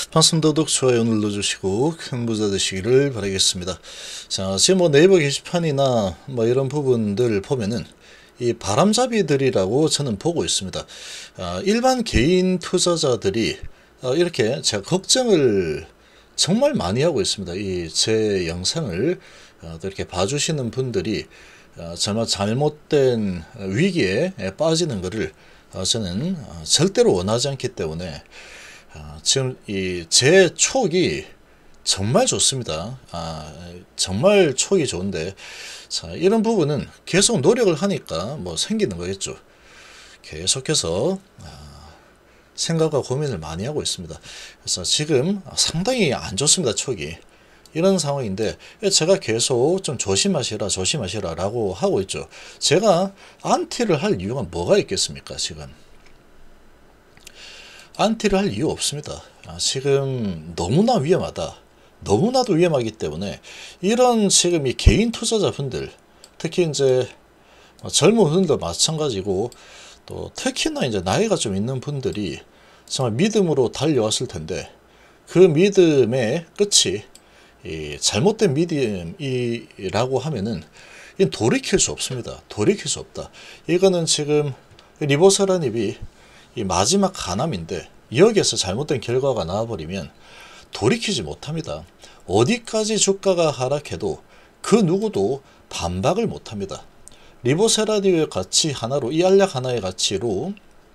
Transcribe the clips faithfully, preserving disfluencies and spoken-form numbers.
방송 도독 좋아요 눌러주시고 큰 부자 되시기를 바라겠습니다. 자, 지금 뭐 네이버 게시판이나 뭐 이런 부분들 보면은 이 바람잡이들이라고 저는 보고 있습니다. 아, 일반 개인 투자자들이 아, 이렇게 제가 걱정을 정말 많이 하고 있습니다. 이 제 영상을 아, 이렇게 봐주시는 분들이 아, 정말 잘못된 위기에 빠지는 것을 아, 저는 아, 절대로 원하지 않기 때문에 아, 지금 이 제 촉이 정말 좋습니다. 아, 정말 촉이 좋은데, 자, 이런 부분은 계속 노력을 하니까 뭐 생기는 거겠죠. 계속해서 아, 생각과 고민을 많이 하고 있습니다. 그래서 지금 상당히 안 좋습니다. 촉이. 이런 상황인데 제가 계속 좀 조심하시라 조심하시라 라고 하고 있죠. 제가 안티를 할 이유가 뭐가 있겠습니까? 지금 안티를 할 이유 없습니다. 아, 지금 너무나 위험하다. 너무나도 위험하기 때문에 이런 지금 이 개인 투자자분들, 특히 이제 젊은 분들도 마찬가지고 또 특히나 이제 나이가 좀 있는 분들이 정말 믿음으로 달려왔을 텐데 그 믿음의 끝이 이 잘못된 믿음이라고 하면은 돌이킬 수 없습니다. 돌이킬 수 없다. 이거는 지금 리보세라님이 이 마지막 간암인데 여기에서 잘못된 결과가 나와버리면 돌이키지 못합니다. 어디까지 주가가 하락해도 그 누구도 반박을 못합니다. 리보세라님의 가치 하나로, 이 알약 하나의 가치로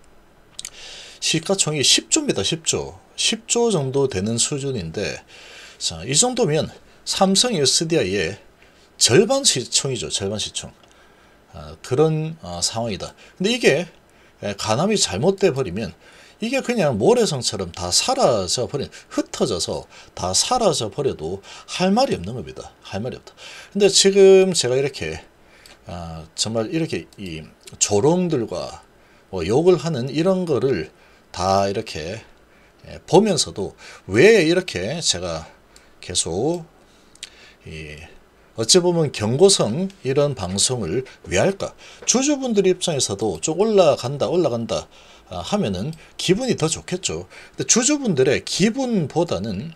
시가총이 십 조입니다. 십 조. 십 조 정도 되는 수준인데, 자, 이 정도면 삼성 에스디아이의 절반 시총이죠. 절반 시총. 아, 그런 아, 상황이다. 근데 이게 간암이 잘못돼 버리면 이게 그냥 모래성처럼 다 사라져 버린, 흩어져서 다 사라져 버려도 할 말이 없는 겁니다. 할 말이 없다. 근데 지금 제가 이렇게 아, 정말 이렇게 이 조롱들과 뭐 욕을 하는 이런 거를 다 이렇게 보면서도 왜 이렇게 제가 계속 이 어찌 보면 경고성 이런 방송을 왜 할까? 주주분들 입장에서도 좀 올라간다 올라간다 하면은 기분이 더 좋겠죠. 근데 주주분들의 기분보다는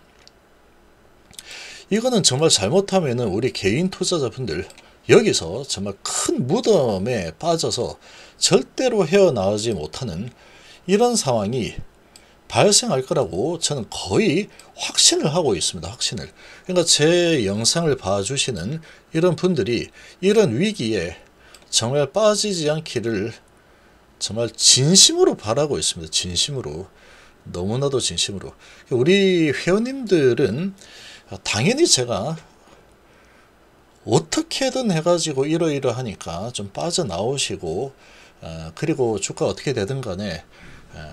이거는 정말 잘못하면은 우리 개인 투자자분들 여기서 정말 큰 무덤에 빠져서 절대로 헤어나오지 못하는 이런 상황이 발생할 거라고 저는 거의 확신을 하고 있습니다. 확신을. 그러니까 제 영상을 봐주시는 이런 분들이 이런 위기에 정말 빠지지 않기를 정말 진심으로 바라고 있습니다. 진심으로. 너무나도 진심으로. 우리 회원님들은 당연히 제가 어떻게든 해가지고 이러이러하니까 좀 빠져나오시고 어, 그리고 주가 어떻게 되든 간에 어,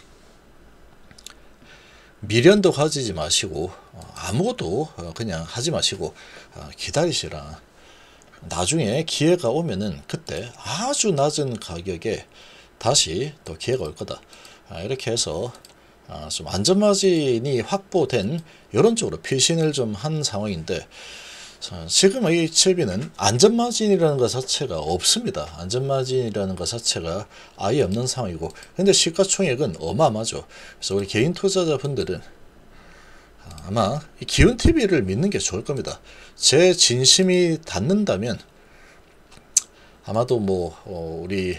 미련도 가지지 마시고 어, 아무것도 어, 그냥 하지 마시고 어, 기다리시라. 나중에 기회가 오면은 그때 아주 낮은 가격에 다시 또 기회가 올 거다. 아, 이렇게 해서 아, 좀 안전마진이 확보된 이런 쪽으로 피신을 좀 한 상황인데, 자, 지금 에이치엘비는 안전마진이라는 것 자체가 없습니다. 안전마진이라는 것 자체가 아예 없는 상황이고, 근데 시가총액은 어마어마하죠. 그래서 우리 개인 투자자분들은 아마 기운티비를 믿는 게 좋을 겁니다. 제 진심이 닿는다면 아마도 뭐 어, 우리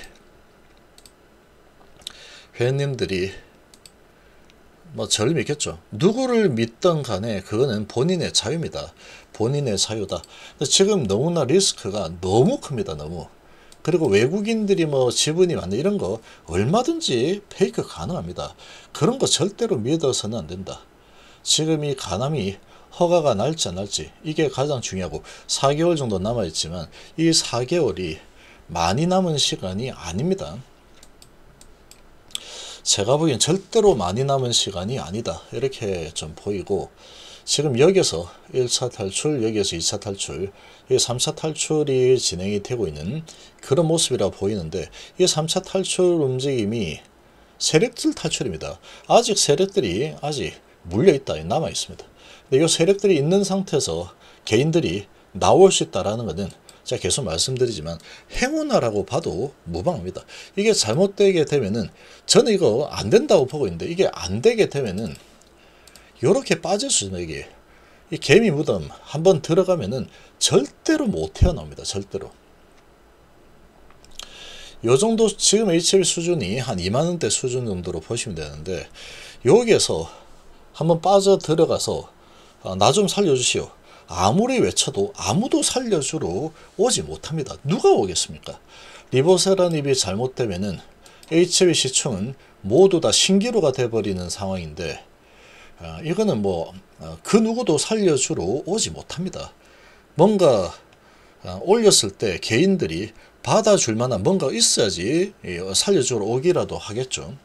회원님들이 뭐 저를 믿겠죠. 누구를 믿던 간에 그거는 본인의 자유입니다. 본인의 자유다. 근데 지금 너무나 리스크가 너무 큽니다. 너무. 그리고 외국인들이 뭐 지분이 많은 이런 거 얼마든지 페이크 가능합니다. 그런 거 절대로 믿어서는 안 된다. 지금 이 간암이 허가가 날지 안 날지 이게 가장 중요하고, 사 개월 정도 남아있지만 이 사 개월이 많이 남은 시간이 아닙니다. 제가 보기엔 절대로 많이 남은 시간이 아니다. 이렇게 좀 보이고, 지금 여기서 일 차 탈출, 여기에서 이 차 탈출, 삼 차 탈출이 진행이 되고 있는 그런 모습이라 보이는데, 이 삼 차 탈출 움직임이 세력들 탈출입니다. 아직 세력들이 아직 물려있다, 남아있습니다. 근데 이 세력들이 있는 상태에서 개인들이 나올 수 있다는 것은 제가 계속 말씀드리지만 행운아라고 봐도 무방합니다. 이게 잘못되게 되면은 저는 이거 안 된다고 보고 있는데, 이게 안 되게 되면은 요렇게 빠질 수 있는 이게 이 개미 무덤 한번 들어가면은 절대로 못 태어납니다. 절대로. 요 정도 지금 에이치아이브이 수준이 한 이만 원대 수준 정도로 보시면 되는데 여기에서 한번 빠져 들어가서 나 좀 살려주시오. 아무리 외쳐도 아무도 살려주러 오지 못합니다. 누가 오겠습니까? 리보세라닙이 잘못되면은 에이치아이브이 시총은 모두 다 신기루가 돼버리는 상황인데 어, 이거는 뭐 그 누구도 살려주러 오지 못합니다. 뭔가 어, 올렸을 때 개인들이 받아줄 만한 뭔가 있어야지 살려주러 오기라도 하겠죠.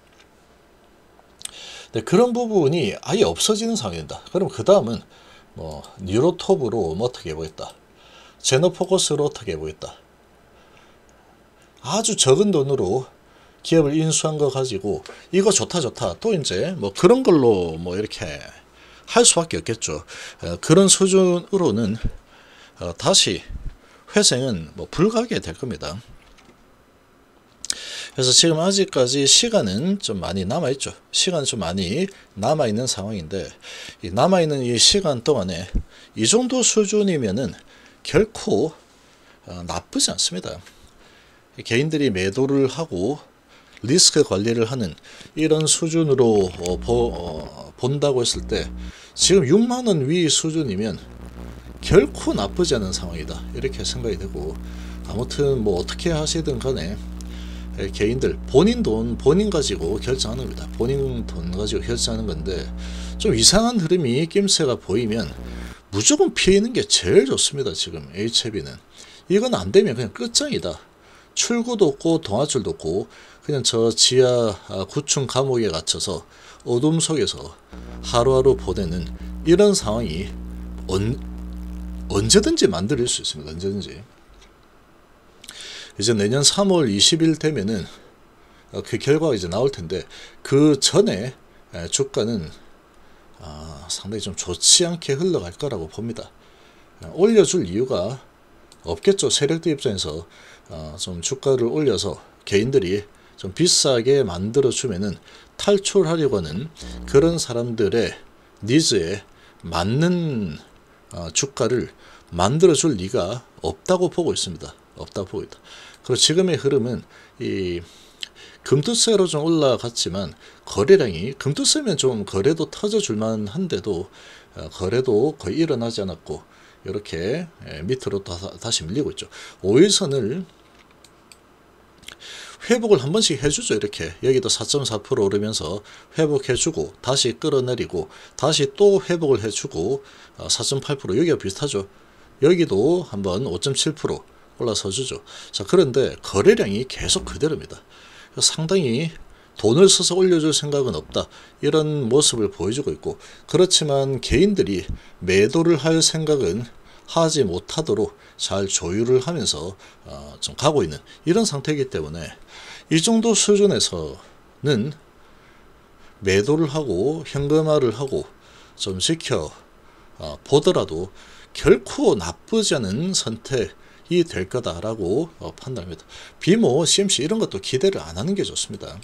근데 그런 부분이 아예 없어지는 상황입니다. 그럼 그 다음은 뭐 뉴로톱으로 뭐 어떻게 해보겠다, 제너포커스로 어떻게 해보겠다, 아주 적은 돈으로 기업을 인수한 거 가지고 이거 좋다 좋다 또 이제 뭐 그런 걸로 뭐 이렇게 할 수밖에 없겠죠. 어, 그런 수준으로는 어, 다시 회생은 뭐 불가하게 될 겁니다. 그래서 지금 아직까지 시간은 좀 많이 남아있죠. 시간이 좀 많이 남아있는 상황인데 이 남아있는 이 시간 동안에 이 정도 수준이면은 결코 어, 나쁘지 않습니다. 개인들이 매도를 하고 리스크 관리를 하는 이런 수준으로 어, 보, 어, 본다고 했을 때 지금 육만 원 위 수준이면 결코 나쁘지 않은 상황이다 이렇게 생각이 되고, 아무튼 뭐 어떻게 하시든 간에 개인들 본인 돈 본인 가지고 결정하는 겁니다. 본인 돈 가지고 결정하는 건데 좀 이상한 흐름이 낌새가 보이면 무조건 피하는 게 제일 좋습니다. 지금 에이치아이브이는 이건 안 되면 그냥 끝장이다. 출구도 없고 동아줄도 없고 그냥 저 지하 구층 감옥에 갇혀서 어둠 속에서 하루하루 보내는 이런 상황이 언, 언제든지 만들어질 수 있습니다. 언제든지. 이제 내년 삼월 이십일 되면은 그 결과가 이제 나올 텐데 그 전에 주가는 상당히 좀 좋지 않게 흘러갈 거라고 봅니다. 올려줄 이유가 없겠죠. 세력들 입장에서 좀 주가를 올려서 개인들이 좀 비싸게 만들어 주면은 탈출하려고 하는 그런 사람들의 니즈에 맞는 주가를 만들어 줄 리가 없다고 보고 있습니다. 없다고 보고 있다. 그리고 지금의 흐름은 이 금투세로 좀 올라갔지만 거래량이 금투세면 좀 거래도 터져줄 만한데도 거래도 거의 일어나지 않았고 이렇게 밑으로 다시 밀리고 있죠. 오 일선을 회복을 한 번씩 해주죠. 이렇게 여기도 사 점 사 퍼센트 오르면서 회복해주고 다시 끌어내리고 다시 또 회복을 해주고 사 점 팔 퍼센트 여기가 비슷하죠. 여기도 한번 오 점 칠 퍼센트 올라서주죠. 자, 그런데 거래량이 계속 그대로입니다. 상당히 돈을 써서 올려줄 생각은 없다 이런 모습을 보여주고 있고, 그렇지만 개인들이 매도를 할 생각은 하지 못하도록 잘 조율을 하면서 어, 좀 가고 있는 이런 상태이기 때문에 이 정도 수준에서는 매도를 하고 현금화를 하고 좀 지켜 어, 보더라도 결코 나쁘지 않은 선택이 될 거다라고 어, 판단합니다. 비모, 씨엠씨 이런 것도 기대를 안 하는 게 좋습니다.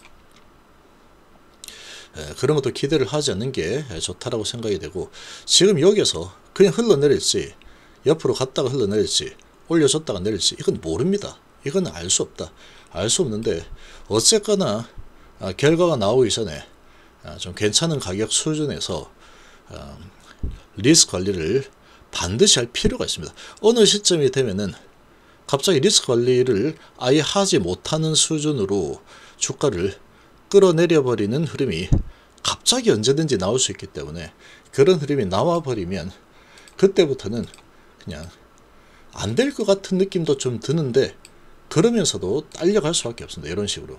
에, 그런 것도 기대를 하지 않는 게 좋다라고 생각이 되고, 지금 여기서 그냥 흘러내릴지 옆으로 갔다가 흘러내릴지 올려줬다가 내릴지 이건 모릅니다. 이건 알 수 없다. 알 수 없는데 어쨌거나 아, 결과가 나오기 전에 아, 좀 괜찮은 가격 수준에서 아, 리스크 관리를 반드시 할 필요가 있습니다. 어느 시점이 되면은 갑자기 리스크 관리를 아예 하지 못하는 수준으로 주가를 끌어내려 버리는 흐름이 갑자기 언제든지 나올 수 있기 때문에 그런 흐름이 나와 버리면 그때부터는 그냥 안 될 것 같은 느낌도 좀 드는데 그러면서도 딸려갈 수밖에 없습니다. 이런 식으로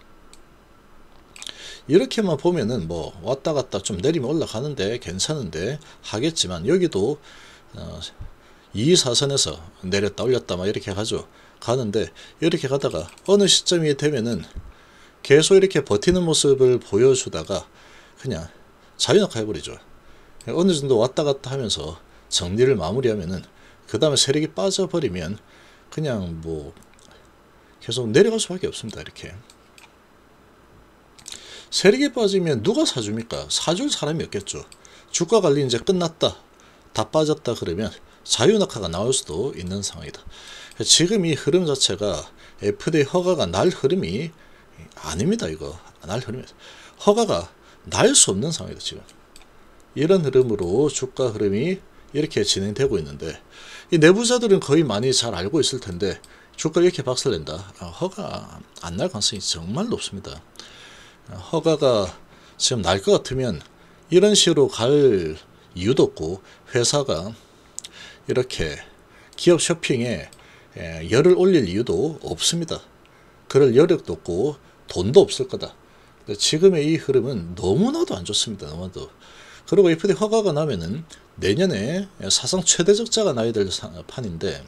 이렇게만 보면은 뭐 왔다 갔다 좀 내리면 올라가는데 괜찮은데 하겠지만, 여기도 어 이 사선에서 내렸다 올렸다 막 이렇게 가죠. 가는데 이렇게 가다가 어느 시점이 되면은 계속 이렇게 버티는 모습을 보여주다가 그냥 자유낙하 해버리죠. 어느 정도 왔다 갔다 하면서 정리를 마무리하면은 그 다음에 세력이 빠져버리면 그냥 뭐 계속 내려갈 수밖에 없습니다. 이렇게 세력이 빠지면 누가 사줍니까? 사줄 사람이 없겠죠. 주가 관리 이제 끝났다, 다 빠졌다 그러면 자유낙하가 나올 수도 있는 상황이다. 지금 이 흐름 자체가 에프디에이 허가가 날 흐름이 아닙니다. 이거 날 흐름이 허가가 날 수 없는 상황이다. 지금 이런 흐름으로 주가 흐름이 이렇게 진행되고 있는데, 이 내부자들은 거의 많이 잘 알고 있을 텐데 주가 이렇게 박살낸다, 아, 허가 안 날 가능성이 정말 높습니다. 허가가 지금 날 것 같으면 이런 식으로 갈 이유도 없고, 회사가 이렇게 기업 쇼핑에 열을 올릴 이유도 없습니다. 그럴 여력도 없고 돈도 없을 거다. 지금의 이 흐름은 너무나도 안 좋습니다. 너무나도. 그리고 에프디에이 허가가 나면은 내년에 사상 최대 적자가 나야 될 판인데,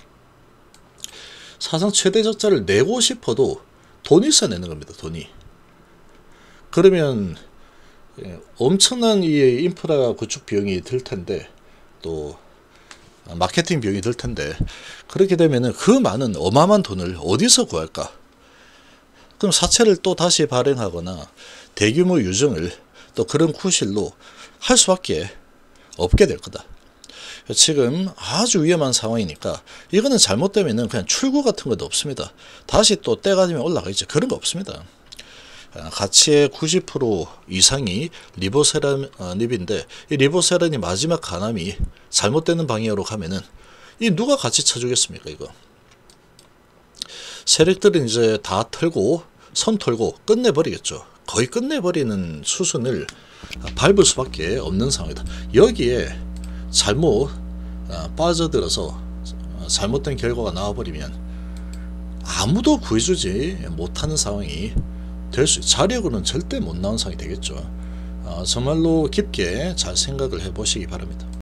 사상 최대 적자를 내고 싶어도 돈이 있어야 내는 겁니다. 돈이. 그러면 엄청난 이 인프라 구축 비용이 들 텐데, 또 마케팅 비용이 들 텐데, 그렇게 되면은 그 많은 어마어마한 돈을 어디서 구할까? 그럼 사채를 또 다시 발행하거나 대규모 유증을 또 그런 구실로 할 수밖에 없게 될 거다. 지금 아주 위험한 상황이니까, 이거는 잘못되면은 그냥 출구 같은 것도 없습니다. 다시 또 때가 되면 올라가겠죠. 그런 거 없습니다. 가치의 구십 퍼센트 이상이 리보세라닙인데, 이 리보세라니 마지막 간암이 잘못되는 방향으로 가면은 이 누가 같이 쳐주겠습니까? 이거 세력들은 이제 다 털고 선 털고 끝내버리겠죠. 거의 끝내버리는 수순을 밟을 수밖에 없는 상황이다. 여기에 잘못 빠져들어서 잘못된 결과가 나와버리면 아무도 구해주지 못하는 상황이 될 수, 자력으로는 절대 못 나온 상황이 되겠죠. 어, 정말로 깊게 잘 생각을 해보시기 바랍니다.